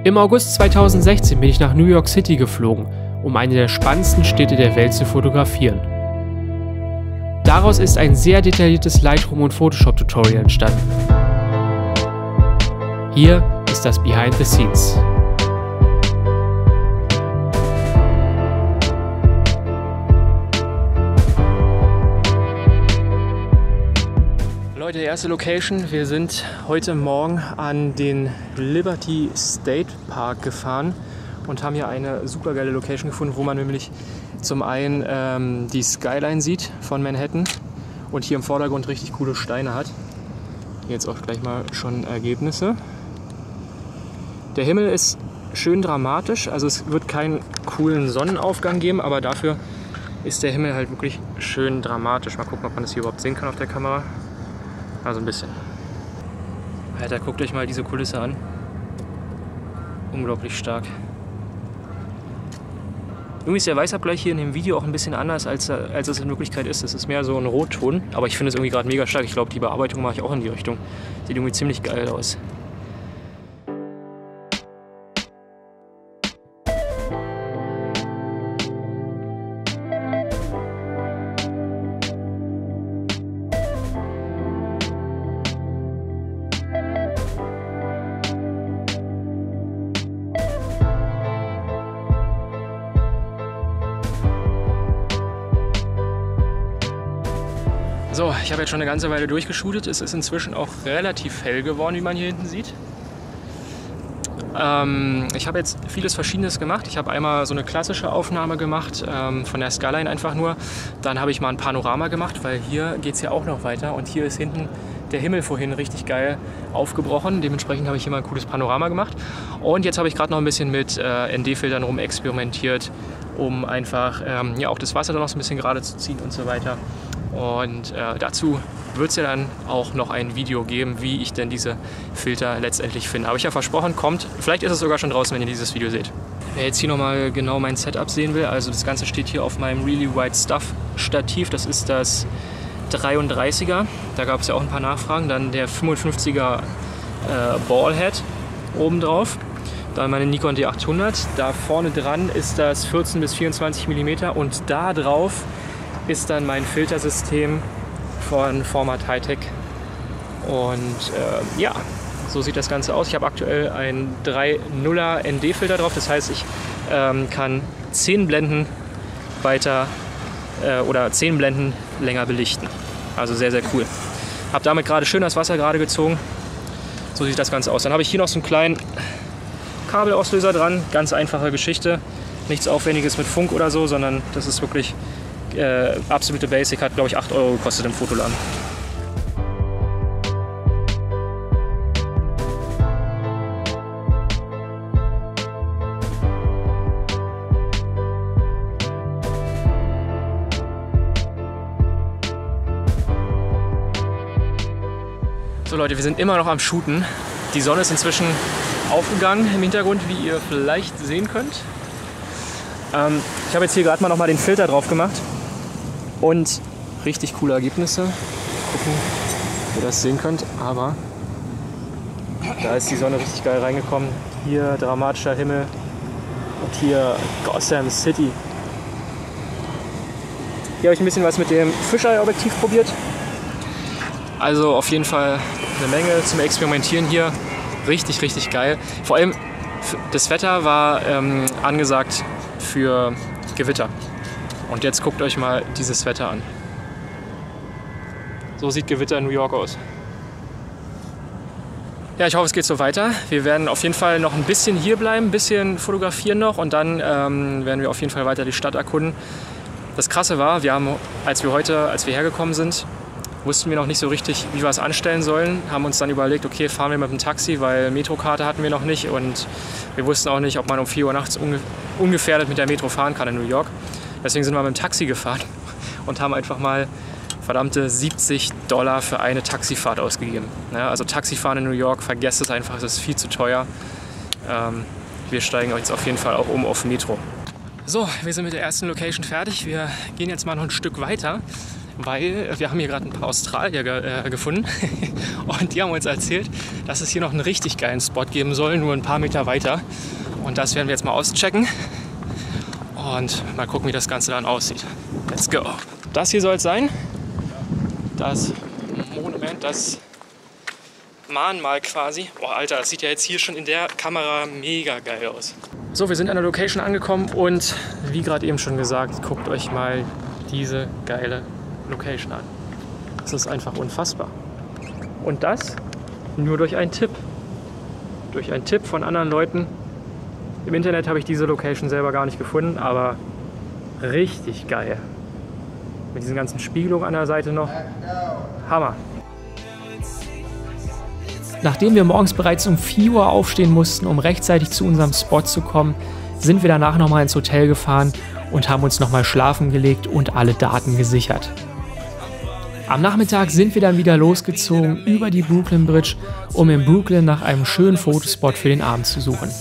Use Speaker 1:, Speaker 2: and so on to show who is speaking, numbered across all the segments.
Speaker 1: Im August 2016 bin ich nach New York City geflogen, um eine der spannendsten Städte der Welt zu fotografieren. Daraus ist ein sehr detailliertes Lightroom- und Photoshop-Tutorial entstanden. Hier ist das Behind the Scenes. Leute, erste Location. Wir sind heute Morgen an den Liberty State Park gefahren und haben hier eine super geile Location gefunden, wo man nämlich zum einen die Skyline sieht von Manhattan und hier im Vordergrund richtig coole Steine hat. Jetzt auch gleich mal schon Ergebnisse. Der Himmel ist schön dramatisch, also es wird keinen coolen Sonnenaufgang geben, aber dafür ist der Himmel halt wirklich schön dramatisch. Mal gucken, ob man das hier überhaupt sehen kann auf der Kamera. Also ein bisschen. Alter, guckt euch mal diese Kulisse an. Unglaublich stark. Irgendwie ist der Weißabgleich hier in dem Video auch ein bisschen anders, als es in Wirklichkeit ist. Es ist mehr so ein Rotton, aber ich finde es irgendwie gerade mega stark. Ich glaube, die Bearbeitung mache ich auch in die Richtung. Sieht irgendwie ziemlich geil aus. So, ich habe jetzt schon eine ganze Weile durchgeshootet. Es ist inzwischen auch relativ hell geworden, wie man hier hinten sieht. Ich habe jetzt vieles Verschiedenes gemacht. Ich habe einmal so eine klassische Aufnahme gemacht, von der Skyline einfach nur. Dann habe ich mal ein Panorama gemacht, weil hier geht es ja auch noch weiter. Und hier ist hinten der Himmel vorhin richtig geil aufgebrochen. Dementsprechend habe ich hier mal ein cooles Panorama gemacht. Und jetzt habe ich gerade noch ein bisschen mit ND-Filtern rumexperimentiert, um einfach ja, auch das Wasser dann noch so ein bisschen gerade zu ziehen und so weiter. Und dazu wird es ja dann auch noch ein Video geben, wie ich denn diese Filter letztendlich finde. Aber ich habe versprochen, kommt. Vielleicht ist es sogar schon draußen, wenn ihr dieses Video seht. Wer jetzt hier nochmal genau mein Setup sehen will, also das Ganze steht hier auf meinem Really White Stuff Stativ. Das ist das 33er. Da gab es ja auch ein paar Nachfragen. Dann der 55er Ballhead obendrauf. Dann meine Nikon D800. Da vorne dran ist das 14 bis 24 mm und da drauf ist dann mein Filtersystem von Format Hightech. Und ja, so sieht das Ganze aus. Ich habe aktuell einen 3.0er ND-Filter drauf. Das heißt, ich kann 10 Blenden weiter oder 10 Blenden länger belichten. Also sehr, sehr cool. Habe damit gerade schön das Wasser gerade gezogen. So sieht das Ganze aus. Dann habe ich hier noch so einen kleinen Kabelauslöser dran. Ganz einfache Geschichte. Nichts Aufwendiges mit Funk oder so, sondern das ist wirklich absolute Basic, hat glaube ich 8 € gekostet im Fotoladen. So Leute, wir sind immer noch am Shooten. Die Sonne ist inzwischen aufgegangen im Hintergrund, wie ihr vielleicht sehen könnt. Ich habe jetzt hier gerade mal noch mal den Filter drauf gemacht. Und richtig coole Ergebnisse. Gucken, ob ihr das sehen könnt. Aber da ist die Sonne richtig geil reingekommen. Hier dramatischer Himmel. Und hier Gotham City. Hier habe ich ein bisschen was mit dem Fisheye-Objektiv probiert. Also auf jeden Fall eine Menge zum Experimentieren hier. Richtig, richtig geil. Vor allem das Wetter war angesagt für Gewitter. Und jetzt guckt euch mal dieses Wetter an. So sieht Gewitter in New York aus. Ja, ich hoffe, es geht so weiter. Wir werden auf jeden Fall noch ein bisschen hier bleiben, ein bisschen fotografieren noch und dann werden wir auf jeden Fall weiter die Stadt erkunden. Das Krasse war, als wir hergekommen sind, wussten wir noch nicht so richtig, wie wir es anstellen sollen. Haben uns dann überlegt, okay, fahren wir mit dem Taxi, weil Metrokarte hatten wir noch nicht und wir wussten auch nicht, ob man um 4 Uhr nachts ungefährdet mit der Metro fahren kann in New York. Deswegen sind wir mit dem Taxi gefahren und haben einfach mal verdammte $70 für eine Taxifahrt ausgegeben. Ja, also Taxifahren in New York, vergesst es einfach, es ist viel zu teuer. Wir steigen jetzt auf jeden Fall auch um auf Metro. So, wir sind mit der ersten Location fertig. Wir gehen jetzt mal noch ein Stück weiter. weil wir haben hier gerade ein paar Australier gefunden und die haben uns erzählt, dass es hier noch einen richtig geilen Spot geben soll, nur ein paar Meter weiter. Und das werden wir jetzt mal auschecken und mal gucken, wie das Ganze dann aussieht. Let's go! Das hier soll es sein. Das Monument, das Mahnmal quasi. Boah, Alter, das sieht ja jetzt hier schon in der Kamera mega geil aus. So, wir sind an der Location angekommen und wie gerade eben schon gesagt, guckt euch mal diese geile Location an. Das ist einfach unfassbar. Und das nur durch einen Tipp. Durch einen Tipp von anderen Leuten. Im Internet habe ich diese Location selber gar nicht gefunden, aber richtig geil. Mit diesen ganzen Spiegelungen an der Seite noch. Hammer.
Speaker 2: Nachdem wir morgens bereits um 4 Uhr aufstehen mussten, um rechtzeitig zu unserem Spot zu kommen, sind wir danach nochmal ins Hotel gefahren und haben uns nochmal schlafen gelegt und alle Daten gesichert. Am Nachmittag sind wir dann wieder losgezogen über die Brooklyn Bridge, um in Brooklyn nach einem schönen Fotospot für den Abend zu suchen.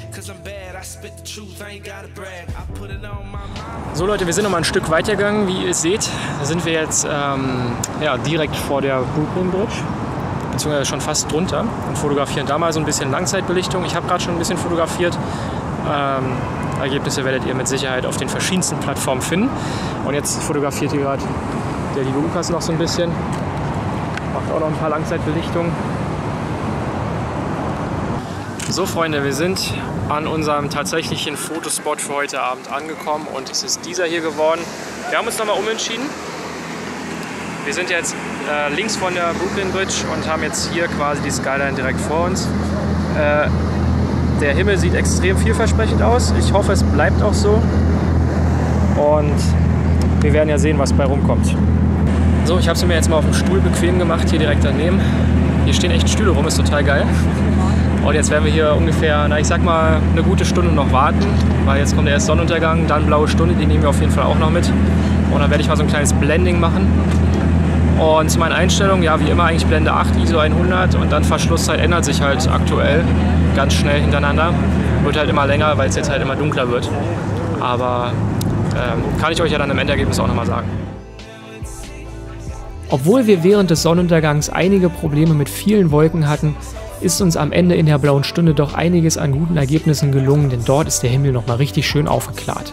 Speaker 1: So Leute, wir sind noch mal ein Stück weitergegangen. Wie ihr seht, sind wir jetzt direkt vor der Brooklyn Bridge, beziehungsweise schon fast drunter und fotografieren da mal so ein bisschen Langzeitbelichtung. Ich habe gerade schon ein bisschen fotografiert. Ergebnisse werdet ihr mit Sicherheit auf den verschiedensten Plattformen finden. Und jetzt fotografiert hier gerade der liebe Lukas noch so ein bisschen. Macht auch noch ein paar Langzeitbelichtungen. So Freunde, wir sind an unserem tatsächlichen Fotospot für heute Abend angekommen und es ist dieser hier geworden. Wir haben uns nochmal umentschieden. Wir sind jetzt links von der Brooklyn Bridge und haben jetzt hier quasi die Skyline direkt vor uns. Der Himmel sieht extrem vielversprechend aus. Ich hoffe, es bleibt auch so. Und wir werden ja sehen, was bei rumkommt. So, ich habe es mir jetzt mal auf dem Stuhl bequem gemacht, hier direkt daneben. Hier stehen echt Stühle rum, ist total geil. Und jetzt werden wir hier ungefähr, ich sag mal, eine gute Stunde noch warten, weil jetzt kommt der erste Sonnenuntergang, dann blaue Stunde, die nehmen wir auf jeden Fall auch noch mit. Und dann werde ich mal so ein kleines Blending machen. Und zu meinen Einstellungen, ja wie immer eigentlich Blende 8, ISO 100 und dann Verschlusszeit ändert sich halt aktuell ganz schnell hintereinander. Wird halt immer länger, weil es jetzt halt immer dunkler wird. Aber kann ich euch ja dann im Endergebnis auch nochmal sagen.
Speaker 2: Obwohl wir während des Sonnenuntergangs einige Probleme mit vielen Wolken hatten, ist uns am Ende in der blauen Stunde doch einiges an guten Ergebnissen gelungen, denn dort ist der Himmel nochmal richtig schön aufgeklärt.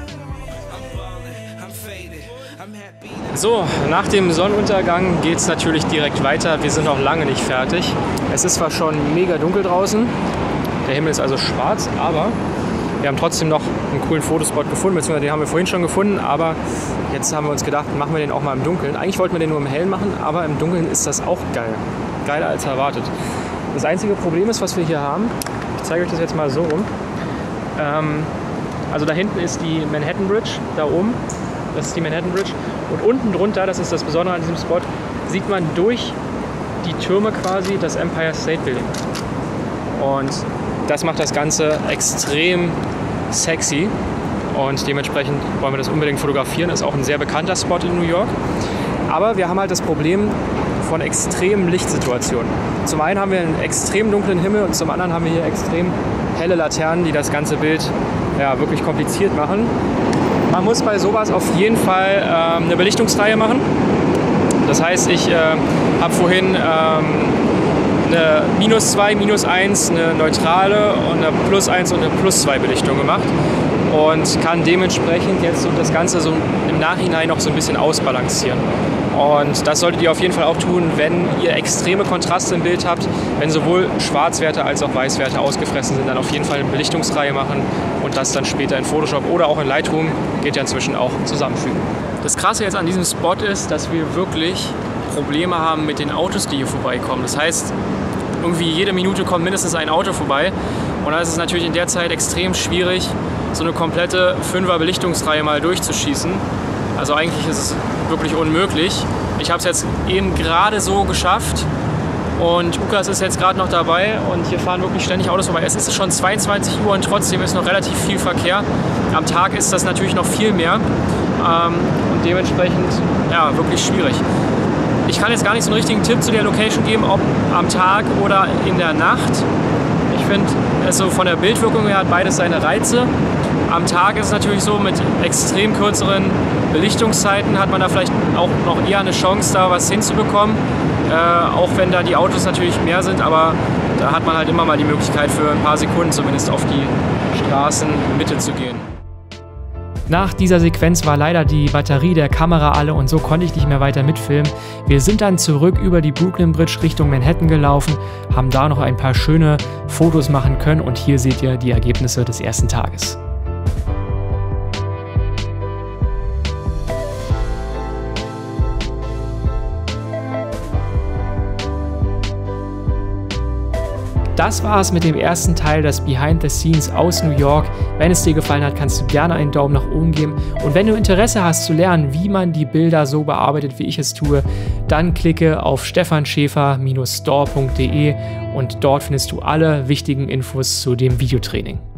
Speaker 1: So, nach dem Sonnenuntergang geht es natürlich direkt weiter. Wir sind noch lange nicht fertig. Es ist zwar schon mega dunkel draußen, der Himmel ist also schwarz, aber wir haben trotzdem noch einen coolen Fotospot gefunden, beziehungsweise den haben wir vorhin schon gefunden, aber jetzt haben wir uns gedacht, machen wir den auch mal im Dunkeln. Eigentlich wollten wir den nur im Hellen machen, aber im Dunkeln ist das auch geil. Geiler als erwartet. Das einzige Problem ist, was wir hier haben, ich zeige euch das jetzt mal so rum, also da hinten ist die Manhattan Bridge, da oben, das ist die Manhattan Bridge und unten drunter, das ist das Besondere an diesem Spot, sieht man durch die Türme quasi das Empire State Building. Und das macht das Ganze extrem sexy und dementsprechend wollen wir das unbedingt fotografieren. Ist auch ein sehr bekannter Spot in New York. Aber wir haben halt das Problem von extremen Lichtsituationen. Zum einen haben wir einen extrem dunklen Himmel und zum anderen haben wir hier extrem helle Laternen, die das ganze Bild ja, wirklich kompliziert machen. Man muss bei sowas auf jeden Fall eine Belichtungsreihe machen. Das heißt, ich habe vorhin eine -2, -1, eine neutrale und eine +1 und eine +2 Belichtung gemacht und kann dementsprechend jetzt das Ganze so im Nachhinein noch so ein bisschen ausbalancieren. Und das solltet ihr auf jeden Fall auch tun, wenn ihr extreme Kontraste im Bild habt, wenn sowohl Schwarzwerte als auch Weißwerte ausgefressen sind, dann auf jeden Fall eine Belichtungsreihe machen und das dann später in Photoshop oder auch in Lightroom, geht ja inzwischen auch, zusammenfügen. Das Krasse jetzt an diesem Spot ist, dass wir wirklich Probleme haben mit den Autos, die hier vorbeikommen. Das heißt, irgendwie jede Minute kommt mindestens ein Auto vorbei und da ist es natürlich in der Zeit extrem schwierig, so eine komplette 5er Belichtungsreihe mal durchzuschießen. Also eigentlich ist es wirklich unmöglich. Ich habe es jetzt eben gerade so geschafft und Lukas ist jetzt gerade noch dabei und hier fahren wirklich ständig Autos vorbei. Es ist schon 22 Uhr und trotzdem ist noch relativ viel Verkehr. Am Tag ist das natürlich noch viel mehr und dementsprechend ja, wirklich schwierig. Ich kann jetzt gar nicht so einen richtigen Tipp zu der Location geben, ob am Tag oder in der Nacht. Ich finde, also von der Bildwirkung her hat beides seine Reize. Am Tag ist es natürlich so, mit extrem kürzeren Belichtungszeiten hat man da vielleicht auch noch eher eine Chance, da was hinzubekommen. Auch wenn da die Autos natürlich mehr sind, aber da hat man halt immer mal die Möglichkeit für ein paar Sekunden zumindest auf die Straßenmitte zu gehen.
Speaker 2: Nach dieser Sequenz war leider die Batterie der Kamera alle und so konnte ich nicht mehr weiter mitfilmen. Wir sind dann zurück über die Brooklyn Bridge Richtung Manhattan gelaufen, haben da noch ein paar schöne Fotos machen können und hier seht ihr die Ergebnisse des ersten Tages. Das war's mit dem ersten Teil des Behind the Scenes aus New York. Wenn es dir gefallen hat, kannst du gerne einen Daumen nach oben geben. Und wenn du Interesse hast zu lernen, wie man die Bilder so bearbeitet, wie ich es tue, dann klicke auf stefanschäfer-store.de und dort findest du alle wichtigen Infos zu dem Videotraining.